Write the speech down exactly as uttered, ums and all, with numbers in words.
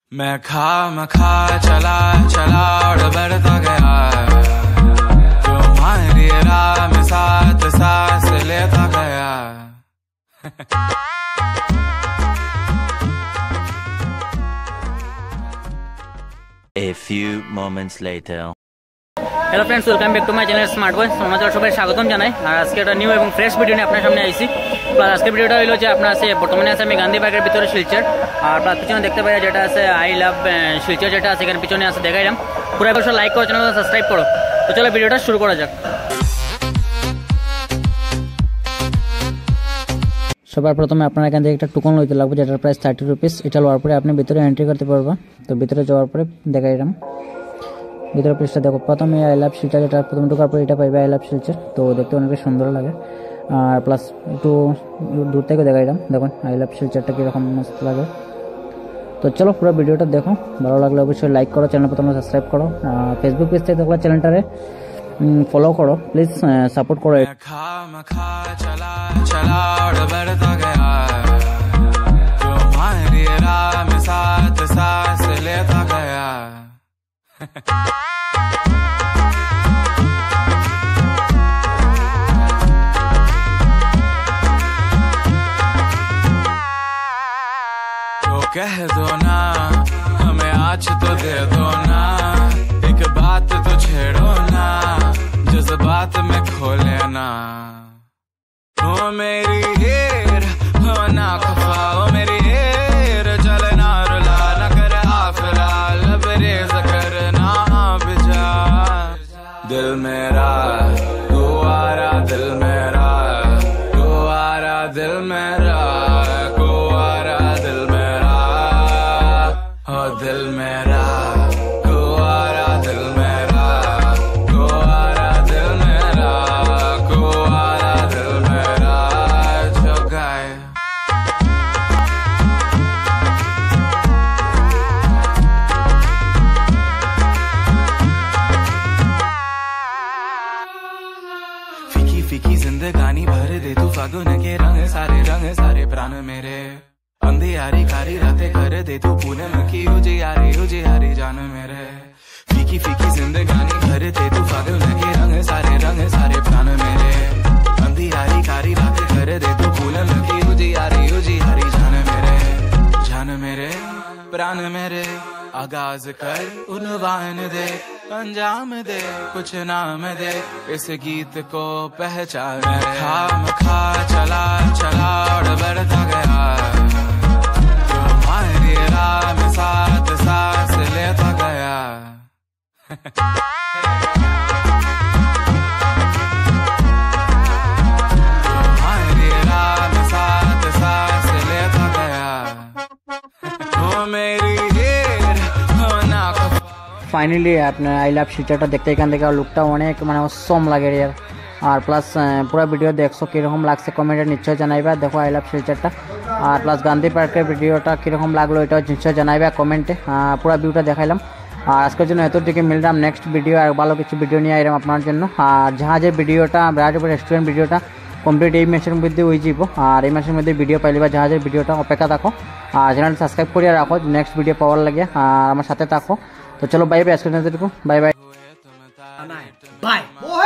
मैं खा मखा चला चला और बढ़ता गया तुम्हारी राह में साथ सांस लेता गया। A few moments later. Hello friends, welcome back to my channel smart boy. আপনাদের সবাই স্বাগতম জানাই। আর আজকে একটা নিউ এবং ফ্রেশ ভিডিও নিয়ে আপনার সামনে আইছি। প্লাস আজকের ভিডিওটা হলো যে আপনার আছে বর্তমানে আছে আমি গান্ধী পার্কের ভিতরে শিলচর, আর প্লাস পিছনে দেখতে পাই যেটা আছে আই লাভ শিলচর, যেটা আছে এখানে পিছনে আছে দেখাইলাম। পুরো বছর লাইক করো, চ্যানেলটা সাবস্ক্রাইব করো। তো চলো ভিডিওটা শুরু করা যাক। সবার প্রথমে আপনার এখান থেকে একটা টোকন লইতে লাগবে, যেটার প্রাইস থার্টি রুপিস। এটা লওয়ার পরে আপনি ভিতরে এন্ট্রি করতে পারবেন। তো ভিতরে যাওয়ার পরে দেখাইলাম ভিতরে প্লেসটা দেখো। প্রথমে আই লাভ শিলচর, যেটা প্রথমে ঢোকার পরে এটা পাইবে আই লাভ শিলচর। তো দেখতে অনেক সুন্দর লাগে। আর প্লাস একটু দূর থেকে দেখাইলাম, দেখুন আই লাভ শিলচরটা কীরকম মস্ত লাগে। তো চলো পুরো ভিডিওটা দেখো, ভালো লাগলে অবশ্যই লাইক করো, চ্যানেল প্রথমে সাবস্ক্রাইব করো। ফেসবুক পেজ থেকে দেখলে চ্যানেলটারে ফলো করো, প্লিজ সাপোর্ট করো। तो कह दो ना हमें आज तो दे दो ना, एक बात तो छेड़ो ना, जज्बात में खो लेना। ओ मेरी हीर हो ना खफा, ओ मेरी हीर चलना रुला न कर आफरा, लबरेज करना बिजा। दिल मेरा गुआरा, दिल मेरा गुआरा, दिल मेरा गुआरा, दिल मेरा हो दिल मेरा गुआरा, दिल मेरा गुआरा, दिल मेरा गुआरा, दिल मेरा जो गाए। फीकी फीकी जिंदगानी भर दे तू फागुन के रंग सारे, रंग सारे प्राण मेरे। अंधियारी कारी रातें कर दे तू पूनम की उजियारी, उजियारी जान मेरे। फीकी फीकी जिंदगानी भर दे तू फागुन के रंग सारे, रंग सारे प्राण मेरे। अंधियारी कारी रातें कर दे तू पूनम की उजियारी, उजियारी जान मेरे, जान मेरे प्राण मेरे। आगाज कर उन्वान दे, अंजाम दे कुछ नाम दे, इस गीत को पहचान। खा मखा चला चला और बढ़ता गया तुम्हारी राह में साथ सांस लेता गया। तुम्हारी राह में साथ सांस लेता गया। ओ मेरी ফাইনালি আপনার আই লাভ শিলচরটা দেখতে এখান থেকে লুকটা অনেক মানে অসম লাগে রে। আর প্লাস পুরো ভিডিও দেখছো কীরকম লাগছে কমেন্টে নিশ্চয়ই জানাইবা। দেখো আই লাভ শিলচরটা। আর প্লাস গান্ধী পার্কের ভিডিওটা কীরকম লাগলো এটাও নিশ্চয়ই জানাইবা কমেন্টে। পুরো ভিউটা দেখাইলাম। আর আজকের জন্য এতটুকু মিললাম, নেক্সট ভিডিও আর ভালো কিছু ভিডিও নিয়ে আইলাম আপনার জন্য। আর জাহাজের ভিডিওটা রাজপুর রেস্টুরেন্ট ভিডিওটা কমপ্লিট এই মাসের মধ্যে হয়ে যাব। আর এই মাসের মধ্যে ভিডিও পাইলে বা জাহাজের ভিডিওটা অপেক্ষা থাকো। আর চ্যানেলটা সাবস্ক্রাইব করিয়ে রাখো নেক্সট ভিডিও পাওয়ার লাগে। আর আমার সাথে থাকো। তো চলো বাই বাই, আজকের জন্য বাই বাই বাই।